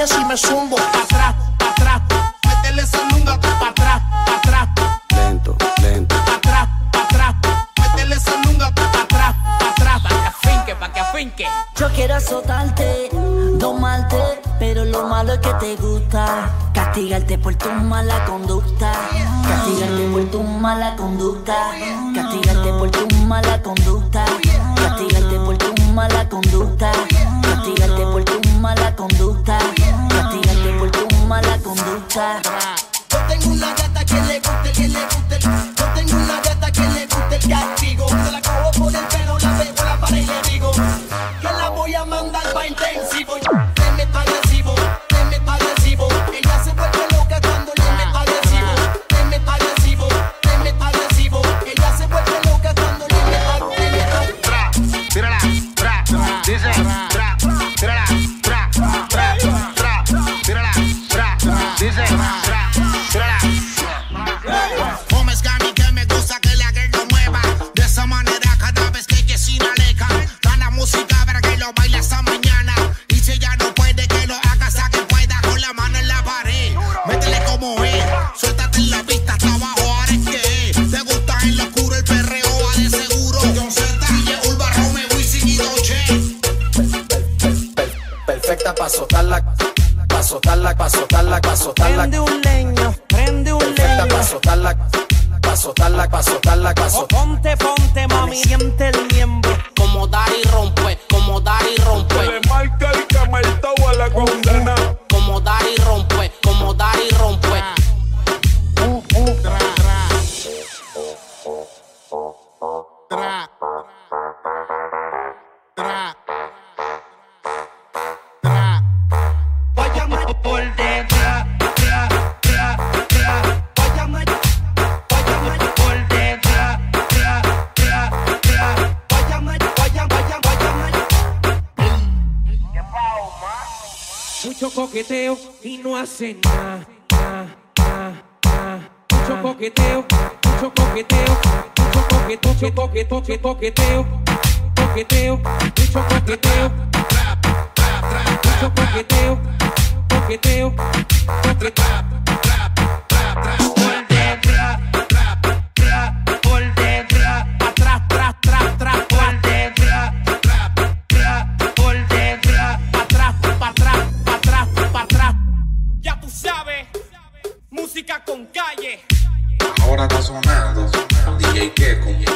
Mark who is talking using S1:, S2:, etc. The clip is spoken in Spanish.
S1: eso y me zumbo. Pa' atrás, métele esa lunga. Pa' atrás,
S2: lento, lento.
S1: Pa' atrás, métele esa lunga. Pa' atrás,
S3: Pa' que afinque.
S4: Yo quiero azotarte, domarte, pero lo malo es que te gusta castigarte por tu mala conducta. Castigarte por tu mala conducta. Castigarte por tu mala conducta. Castigarte por tu mala conducta. Castigarte por tu mala conducta. Castigarte por tu mala conducta.
S5: Yo tengo una gata que le gusta, yo tengo una gata que le gusta el castigo. Se la cojo por el pelo, la pego la pared y le digo que la voy a mandar pa' intensivo. Se meta agresivo, se meta agresivo. Ella se vuelve loca cuando le meta agresivo. Se meta agresivo, se meta agresivo. Ella se vuelve loca cuando le meta agresivo.
S1: tra, tírala, tra, dice, tra, tírala, tra, tra, tra, tírala, tra, dice, tra, tírala.
S5: Homes Gami que me gusta que la girl lo mueva de esa manera cada vez que ella sin aleja. Da la música para que lo baile hasta mañana. Y si ella no puede que lo haga hasta que pueda con la mano en la pared. Métele como es, suéltate en la pista hasta abajo, ahora es que es. Te gusta en lo oscuro el perreo, va de seguro. John Z, DJ Urba, Rome, Wisin y Doche.
S2: Perfecta pa' soltarla, pa' soltarla, pa' soltarla, pa' soltarla.
S3: Prende un leño, prende un
S2: Perfecta
S3: leño.
S2: pa' soltarla, pa' soltarla, pa' soltarla, pa' soltarla.
S3: Ponte, mami, siente el miembro.
S6: Como dar y rompe, como dar y rompe.
S7: Le marca el camartao a la condena.
S6: Como dar y rompe, como dar y rompe.
S5: Váyame por detrás, tra, tra, tra. Váyame por detrás, tra, tra, tra. Váyame.
S3: Mucho coqueteo y no hacen nada. Mucho coqueteo, mucho coqueteo, mucho coqueteo, coqueteo, mucho coqueteo, mucho coqueteo, coqueteo.
S5: Por detrás, tra, tra, por detrás.
S1: Atrás, tras, tras, tras,
S5: Por detrás, tra, tra, por detrás.
S1: atrás, pa' atrás, pa' atrás, pa' atrás.
S3: Ya tú sabes, música con calle.
S8: Ahora está sonando DJ Keko.